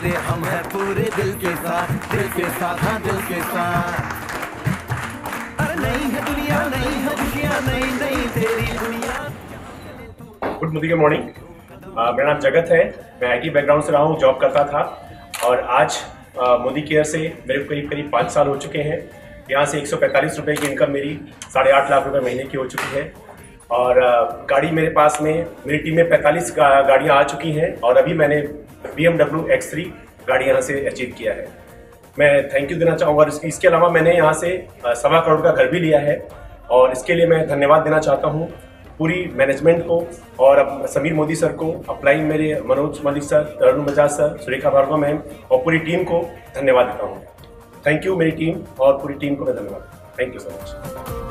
तेरे हम हैं पूरे दिल के साथ, दिल के साथ, हाँ दिल के साथ। अरे नहीं है दुनिया, नहीं है खुशियाँ, नहीं नहीं तेरी दुनिया। Good morning. मेरा नाम जगत है। मैं आईटी बैकग्राउंड से रहा हूँ, जॉब करता था और आज मोदी केयर से मेरे करीब 5 साल हो चुके हैं। यहाँ से 145 रुपये की इनकम मेरी 8.5 लाख रुपए महीने की हो चुकी है। और गाड़ी मेरे पास में, मेरी टीम में 45 गाड़ियाँ आ चुकी हैं और अभी मैंने BMW X3 गाड़ी यहाँ से अचीव किया है। मैं थैंक यू देना चाहूँगा। इसके अलावा मैंने यहाँ से 1.25 करोड़ का घर भी लिया है और इसके लिए मैं धन्यवाद देना चाहता हूँ पूरी मैनेजमेंट को और समीर मोदी सर को, अपलाइन मेरे Manoj Malik sir, Tarun Bajaj sir, Surekha Bhargava ma'am और पूरी टीम को धन्यवाद देता हूँ। थैंक यू मेरी टीम और पूरी टीम को मैं धन्यवाद। Thank you so much.